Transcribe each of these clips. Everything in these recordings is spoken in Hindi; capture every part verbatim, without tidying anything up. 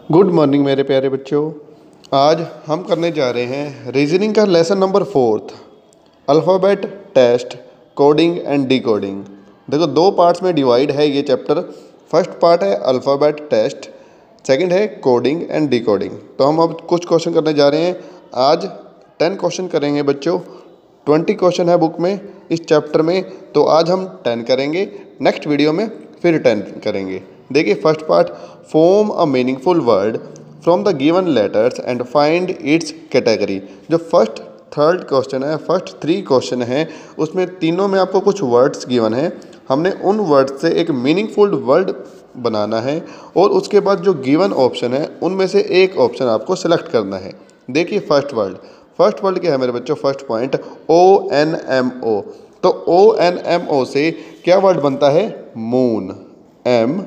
गुड मॉर्निंग मेरे प्यारे बच्चों। आज हम करने जा रहे हैं रीजनिंग का lesson number fourth, alphabet test, coding and decoding. देखो दो पार्ट्स में डिवाइड है ये चैप्टर। फर्स्ट पार्ट है अल्फ़ाबेट टेस्ट, सेकंड है कोडिंग एंड डिकोडिंग। तो हम अब कुछ क्वेश्चन करने जा रहे हैं। आज टेन क्वेश्चन करेंगे बच्चों। ट्वेंटी क्वेश्चन है बुक में इस चैप्टर में, तो आज हम टेन करेंगे। नेक्स्ट वीडियो में फिर टेन करेंगे। देखिए first part, form a meaningful word from the given letters and find its category. जो फर्स्ट थर्ड क्वेश्चन है, फर्स्ट थ्री क्वेश्चन हैं, उसमें तीनों में आपको कुछ वर्ड्स गिवन हैं। हमने उन वर्ड्स से एक मीनिंगफुल वर्ड बनाना है और उसके बाद जो गिवन ऑप्शन है उनमें से एक ऑप्शन आपको सेलेक्ट करना है। देखिए फर्स्ट वर्ड, फर्स्ट वर्ड क्या है मेरे बच्चों? First point O N M O. तो ओ एन एम ओ से क्या वर्ड बनता है? Moon. M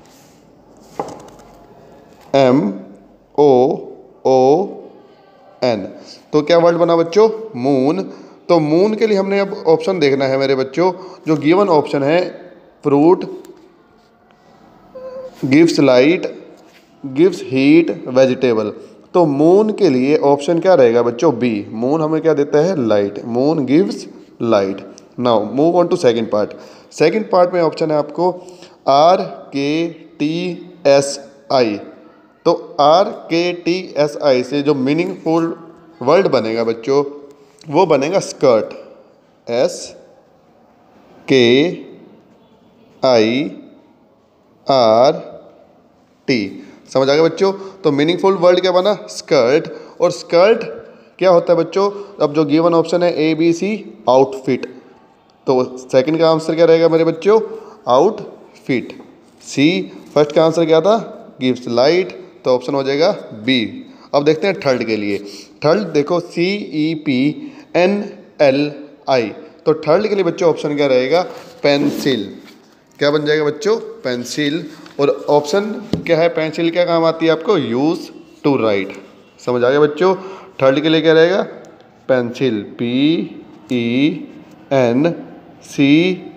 M O O N. तो क्या वर्ड बना बच्चों? मून। तो मून के लिए हमने अब ऑप्शन देखना है मेरे बच्चों। जो गिवन ऑप्शन है, fruit, gives light, gives heat, vegetable. तो मून के लिए ऑप्शन क्या रहेगा बच्चों? बी। मून हमें क्या देता है? Light. Moon gives light. Now move on to second part. Second part में ऑप्शन है आपको आर के टी एस आई। तो आर के टी एस आई से जो मीनिंगफुल वर्ड बनेगा बच्चों वो बनेगा स्कर्ट। एस के आई आर टी। समझ आ गया बच्चों? तो मीनिंगफुल वर्ड क्या बना? स्कर्ट। और स्कर्ट क्या होता है बच्चों? अब जो गिवन ऑप्शन है ए बी सी, आउटफिट। तो सेकंड का आंसर क्या रहेगा मेरे बच्चों? आउटफिट। सी। फर्स्ट का आंसर क्या था? Gives light. तो ऑप्शन हो जाएगा बी। अब देखते हैं थर्ड के लिए। थर्ड देखो C E P N L I. तो थर्ड के लिए बच्चों ऑप्शन क्या रहेगा? पेंसिल। क्या बन जाएगा बच्चों? पेंसिल। और ऑप्शन क्या है? पेंसिल क्या काम आती है आपको? Use to write. समझ आ गया बच्चों? थर्ड के लिए क्या रहेगा? Pencil. P E N C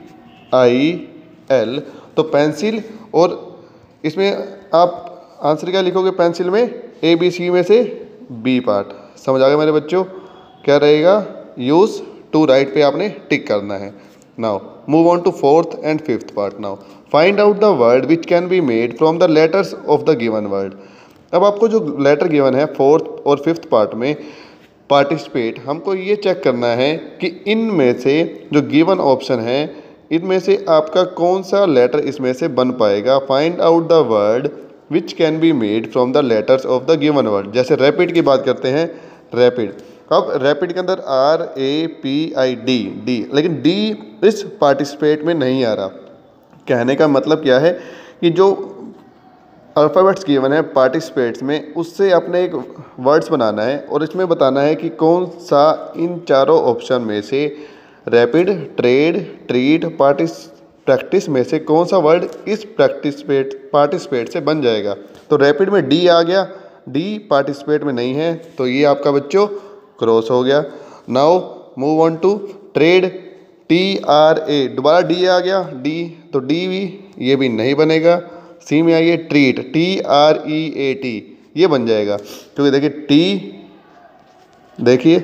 I L. तो पेंसिल। और इसमें आप आंसर क्या लिखोगे पेंसिल में? ए बी सी में से बी पार्ट। समझ आ गया मेरे बच्चों? क्या रहेगा? यूज टू राइट पे आपने टिक करना है। Now move on to fourth and fifth part. Now find out the word which can be made from the letters of the given word. अब आपको जो लेटर गिवन है फोर्थ और फिफ्थ पार्ट में, पार्टिसिपेट, हमको ये चेक करना है कि इनमें से जो गिवन ऑप्शन है इनमें से आपका कौन सा लेटर इसमें से बन पाएगा। Find out the word which can be made from the letters of the given word. जैसे रैपिड की बात करते हैं, रैपिड। अब रैपिड के अंदर R A P I D, D, लेकिन डी इस पार्टिसिपेट में नहीं आ रहा। कहने का मतलब क्या है कि जो अल्फ़ाबेट्स गिवन है पार्टिसिपेट्स में, उससे अपने एक वर्ड्स बनाना है और इसमें बताना है कि कौन सा इन चारों ऑप्शन में से रैपिड, ट्रेड, ट्रीट, पार्टिस प्रैक्टिस में से कौन सा वर्ड इस प्रैक्टिसपेट पार्टिसिपेट से बन जाएगा। तो रैपिड में डी आ गया, डी पार्टिसिपेट में नहीं है, तो ये आपका बच्चों क्रॉस हो गया। Now move on to trade. T R A, दोबारा डी आ गया, डी, तो डी भी ये भी नहीं बनेगा। सी में आइए treat, T R E A T, ये बन जाएगा। क्योंकि देखिए टी, देखिए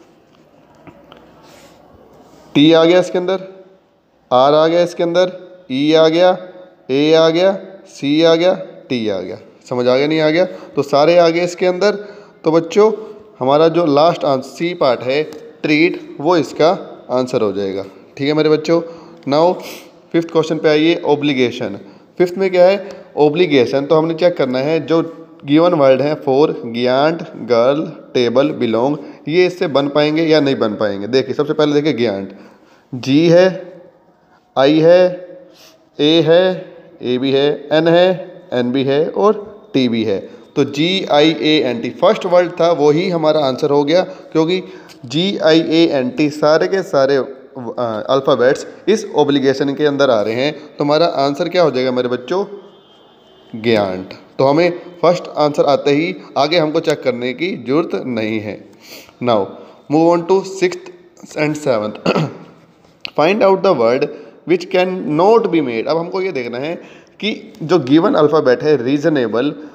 टी आ गया इसके अंदर, आर आ गया इसके अंदर, ई आ गया, ए आ गया, सी आ गया, टी आ गया। समझ आ गया नहीं आ गया? तो सारे आ गए इसके अंदर। तो बच्चों हमारा जो लास्ट आंसर सी पार्ट है ट्रीट, वो इसका आंसर हो जाएगा। ठीक है मेरे बच्चों? नाउ फिफ्थ क्वेश्चन पे आइए, ओब्लिगेशन। फिफ्थ में क्या है? ओब्लिगेशन। तो हमने चेक करना है जो गिवन वर्ड है four, giant, girl, table, belong, ये इससे बन पाएंगे या नहीं बन पाएंगे। देखिए सबसे पहले देखिए ज्ञांट, जी है, आई है, ए है, ए भी है, एन है, एन भी है और टी भी है। तो G I A N T first word था, वही हमारा आंसर हो गया। क्योंकि जी आई ए एन टी सारे के सारे अल्फ़ाबेट्स इस ओब्लिगेशन के अंदर आ रहे हैं। तो हमारा आंसर क्या हो जाएगा मेरे बच्चों? ज्ञांट। तो हमें फर्स्ट आंसर आते ही आगे हमको चेक करने की जरूरत नहीं है। Now move on to sixth and seventh. Find out the word which can not be made. अब हमको ये देखना है कि जो गिवन अल्फ़ाबेट है रीजनेबल,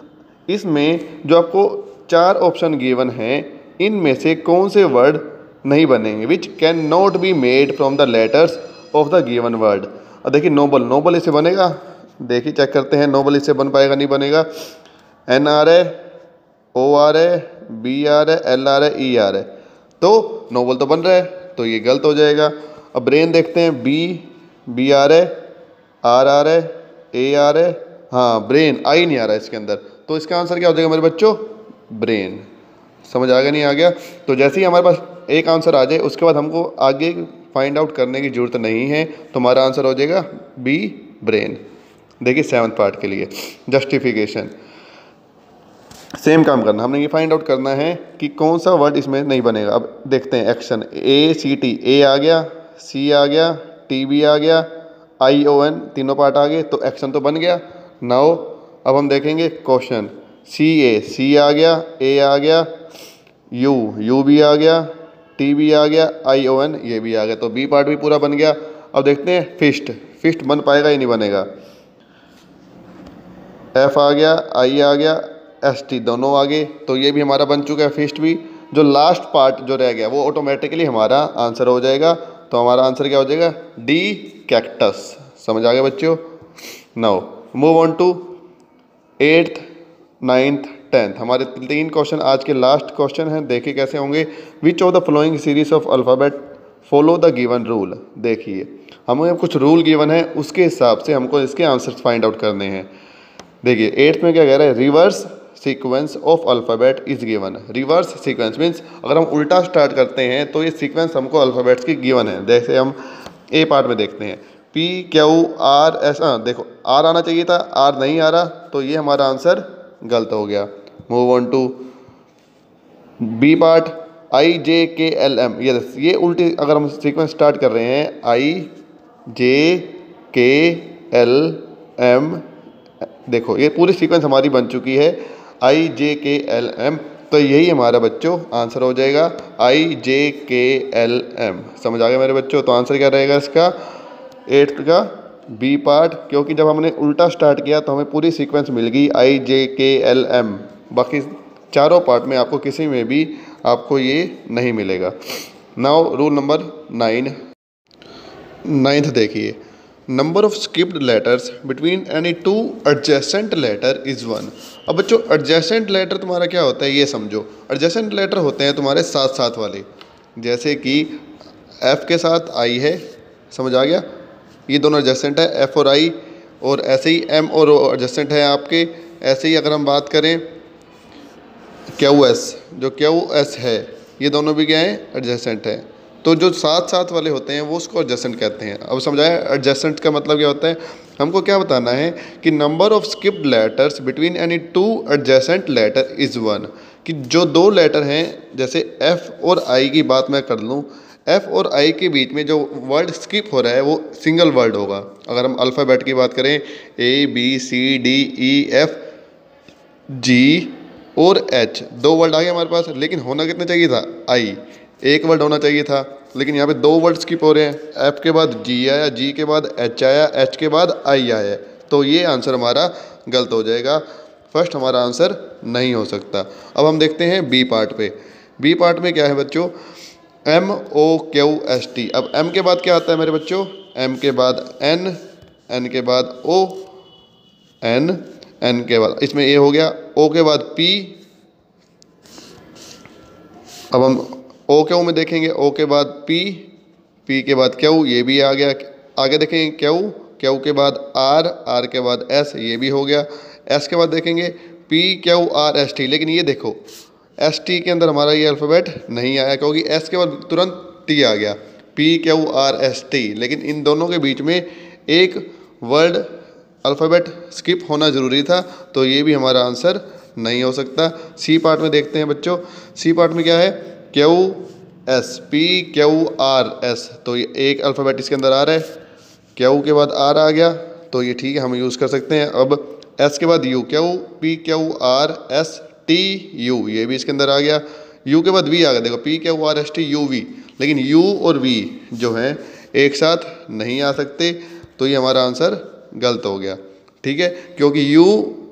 इसमें जो आपको चार ऑप्शन गिवन हैं इनमें से कौन से वर्ड नहीं बनेंगे, which can not be made from the letters of the given word. और देखिए नोबल, नोबल इससे बनेगा, देखिए चेक करते हैं नोबल इससे बन पाएगा नहीं बनेगा। एन आर है, ओ आर है, बी आर है, एल आर है, ई आर है, तो नोबल तो बन रहा है, तो ये गलत हो जाएगा। अब ब्रेन देखते हैं, बी बी आर है, आर आर है, ए आर है, हाँ ब्रेन, आई नहीं आ रहा है इसके अंदर, तो इसका आंसर क्या हो जाएगा मेरे बच्चों, ब्रेन। समझ आ गया नहीं आ गया? तो जैसे ही हमारे पास एक आंसर आ जाए उसके बाद हमको आगे फाइंड आउट करने की ज़रूरत नहीं है, तो हमारा आंसर हो जाएगा बी, ब्रेन। देखिए सेवन्थ पार्ट के लिए जस्टिफिकेशन सेम काम करना, हमने ये फाइंड आउट करना है कि कौन सा वर्ड इसमें नहीं बनेगा। अब देखते हैं एक्शन, ए सी टी, ए आ गया, सी आ गया, टी बी आ गया, आई ओ एन, तीनों पार्ट आ गए, तो एक्शन तो बन गया। नाउ अब हम देखेंगे क्वेश्चन, सी ए, सी आ गया, ए आ गया, यू यू भी आ गया, टी भी आ गया, आई ओ एन ये भी आ गया, तो बी पार्ट भी पूरा बन गया। अब देखते हैं फिस्ट, फिस्ट बन पाएगा या नहीं बनेगा। एफ आ गया, आई आ गया, एस टी दोनों आ गए, तो ये भी हमारा बन चुका है फिस्ट भी। जो लास्ट पार्ट जो रह गया वो ऑटोमेटिकली हमारा आंसर हो जाएगा, तो हमारा आंसर क्या हो जाएगा, डी, कैक्टस। समझ आ गया बच्चों? Now move on to eighth, ninth, tenth. हमारे तीन क्वेश्चन आज के लास्ट क्वेश्चन हैं, देखिए कैसे होंगे। Which of the following series of alphabet follow the given rule. देखिए हमें कुछ रूल गिवन है, उसके हिसाब से हमको इसके आंसर्स फाइंड आउट करने हैं। देखिए एट्थ में क्या कह रहा है, reverse sequence of alphabet is given. Reverse sequence means अगर हम उल्टा स्टार्ट करते हैं तो ये सीक्वेंस हमको अल्फ़ाबेट्स की गिवन है। जैसे हम ए पार्ट में देखते हैं, पी क्यू आर एस, हाँ देखो आर आना चाहिए था, आर नहीं आ रहा, तो ये हमारा आंसर गलत हो गया। Move on to B part, I J K L M, ये ये उल्टी अगर हम सीक्वेंस स्टार्ट कर रहे हैं, आई जे के एल एम, देखो ये पूरी सीक्वेंस हमारी बन चुकी है, आई जे के एल एम, तो यही हमारा बच्चों आंसर हो जाएगा, आई जे के एल एम। समझ आ गया मेरे बच्चों? तो आंसर क्या रहेगा इसका, एट्थ का बी पार्ट, क्योंकि जब हमने उल्टा स्टार्ट किया तो हमें पूरी सीक्वेंस मिल गई आई जे के एल एम, बाकी चारों पार्ट में आपको किसी में भी आपको ये नहीं मिलेगा। Now rule number nine, ninth देखिए, number of skipped letters between any two adjacent letter is one. अब बच्चों एडजेसेंट लेटर तुम्हारा क्या होता है ये समझो। एडजेसेंट लेटर होते हैं तुम्हारे साथ साथ वाले, जैसे कि एफ़ के साथ आई है, समझ आ गया, ये दोनों एडजेसेंट है एफ़ और आई, और ऐसे ही एम और एडजेसेंट है आपके। ऐसे ही अगर हम बात करें क्यू एस, जो क्यू एस है, ये दोनों भी क्या हैं, एडजेसेंट है। तो जो साथ साथ वाले होते हैं वो उसको एडजेसेंट कहते हैं। अब समझाया एडजेसेंट का मतलब क्या होता है, हमको क्या बताना है कि number of skipped letters between any two adjacent letter is one, कि जो दो लेटर हैं, जैसे एफ़ और आई की बात मैं कर लूँ, एफ़ और आई के बीच में जो वर्ड स्किप हो रहा है वो सिंगल वर्ड होगा। अगर हम अल्फ़ाबेट की बात करें, A B C D E F G और एच, दो वर्ड आ गए हमारे पास, लेकिन होना कितने चाहिए था, आई, एक वर्ड होना चाहिए था, लेकिन यहाँ पे दो वर्ड स्किप हो रहे हैं। एफ के बाद जी आया, जी के बाद एच आया, एच के बाद आई आया, तो ये आंसर हमारा गलत हो जाएगा। फर्स्ट हमारा आंसर नहीं हो सकता। अब हम देखते हैं बी पार्ट पे। बी पार्ट में क्या है बच्चों, M O Q S T. अब एम के बाद क्या आता है मेरे बच्चों, एम के बाद एन, एन के बाद ओ, एन, एन के बाद इसमें ए हो गया, ओ के बाद पी। अब हम ओ क्यू में देखेंगे, ओ के बाद पी, पी के बाद क्यू, ये भी आ गया। आगे देखेंगे क्यू, क्यू के बाद आर, आर के बाद एस, ये भी हो गया। एस के बाद देखेंगे P Q R S T, लेकिन ये देखो एस टी के अंदर हमारा ये अल्फ़ाबेट नहीं आया, क्योंकि एस के बाद तुरंत टी आ गया, P Q R S T, लेकिन इन दोनों के बीच में एक वर्ड अल्फ़ाबेट स्किप होना ज़रूरी था, तो ये भी हमारा आंसर नहीं हो सकता। सी पार्ट में देखते हैं बच्चों, सी पार्ट में क्या है, Q S, P Q R S, तो ये एक अल्फ़ाबेट इसके अंदर आ रहा है, क्यू के बाद आर आ गया, तो ये ठीक है, हम यूज़ कर सकते हैं। अब एस के बाद U, Q P Q R S T U, ये भी इसके अंदर आ गया। यू के बाद वी आ गया, देखो P Q R S T U V, लेकिन यू और वी जो हैं एक साथ नहीं आ सकते, तो ये हमारा आंसर गलत हो गया। ठीक है, क्योंकि यू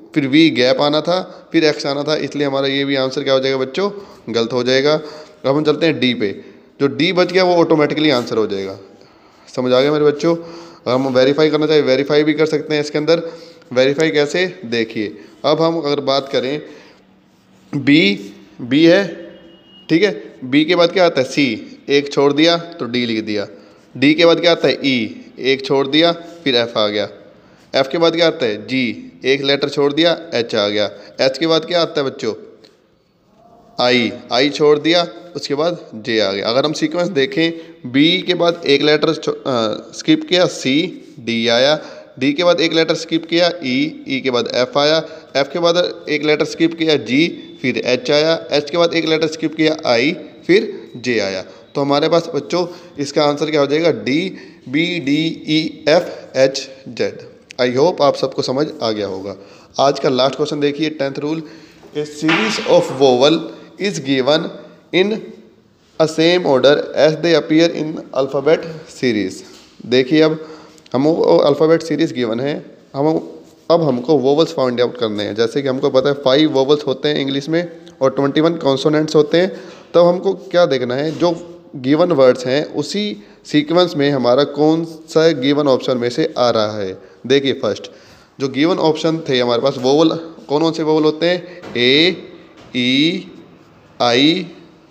फिर वी गैप आना था, फिर एक्स आना था, इसलिए हमारा ये भी आंसर क्या हो जाएगा बच्चों, गलत हो जाएगा। अब हम चलते हैं डी पे, जो डी बच गया वो ऑटोमेटिकली आंसर हो जाएगा। समझ आ गया मेरे बच्चों। अगर हम वेरीफाई करना चाहिए वेरीफाई भी कर सकते हैं इसके अंदर। वेरीफाई कैसे, देखिए अब हम अगर बात करें बी, बी है ठीक है, बी के बाद क्या आता है सी, एक छोड़ दिया तो डी लिख दिया। डी के बाद क्या आता है ई, एक छोड़ दिया फिर एफ आ गया। एफ के बाद क्या आता है जी, एक लेटर छोड़ दिया एच आ गया। एच के बाद क्या आता है बच्चों आई, आई छोड़ दिया उसके बाद जे आ गया। अगर हम सीक्वेंस देखें बी के बाद एक लेटर स्किप किया सी, डी आया। डी के बाद एक लेटर स्किप किया ई, ई के बाद एफ आया। एफ के बाद एक लेटर स्किप किया जी, फिर एच आया। एच के बाद एक लेटर स्किप किया आई, फिर जे आया। तो हमारे पास बच्चों इसका आंसर क्या हो जाएगा D, B D E F H Z. I hope आप सबको समझ आ गया होगा। आज का लास्ट क्वेश्चन देखिए, tenth rule, a series of vowel is given in a same order as they appear in alphabet series. देखिए अब हम अल्फ़ाबेट सीरीज गिवन है, हम अब हमको वोवल्स फाइंड आउट करने हैं। जैसे कि हमको पता है फाइव वोवल्स होते हैं इंग्लिश में और ट्वेंटी वन कॉन्सोनेंट्स होते हैं। तब हमको क्या देखना है, जो गिवन वर्ड्स हैं उसी सीक्वेंस में हमारा कौन सा गिवन ऑप्शन में से आ रहा है। देखिए फर्स्ट जो गिवन ऑप्शन थे हमारे पास वोवल, कौन कौन से वोवल होते हैं, ए, ई, आई,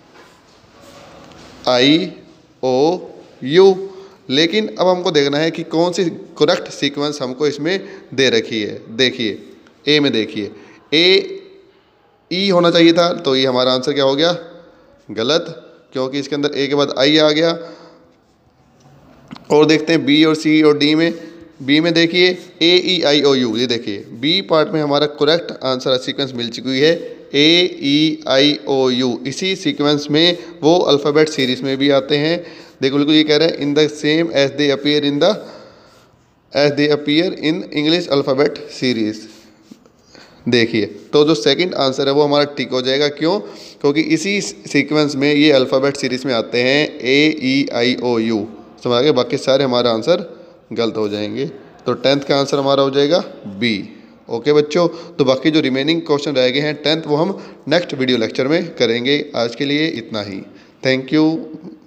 आई, ओ, यू। लेकिन अब हमको देखना है कि कौन सी करेक्ट सीक्वेंस हमको इसमें दे रखी है। देखिए ए में देखिए ए ई होना चाहिए था, तो ये हमारा आंसर क्या हो गया, गलत, क्योंकि इसके अंदर ए के बाद आई आ गया। और देखते हैं बी और सी और डी में, बी में देखिए ए ई आई ओ यू, ये देखिए बी पार्ट में हमारा करेक्ट आंसर सीक्वेंस मिल चुकी है ए ई आई ओ यू। इसी सीक्वेंस में वो अल्फ़ाबेट सीरीज में भी आते हैं। देखो बिल्कुल ये कह रहे हैं in the same as they appear in the as they appear in English alphabet series. देखिए तो जो सेकंड आंसर है वो हमारा ठीक हो जाएगा, क्यों, क्योंकि इसी सीक्वेंस में ये अल्फ़ाबेट सीरीज में आते हैं ए ई आई ओ यू। समझ आ गया, बाकी सारे हमारा आंसर गलत हो जाएंगे। तो टेंथ का आंसर हमारा हो जाएगा बी। ओके बच्चों, तो बाकी जो रिमेनिंग क्वेश्चन रह गए हैं टेंथ वो हम नेक्स्ट वीडियो लेक्चर में करेंगे। आज के लिए इतना ही, थैंक यू।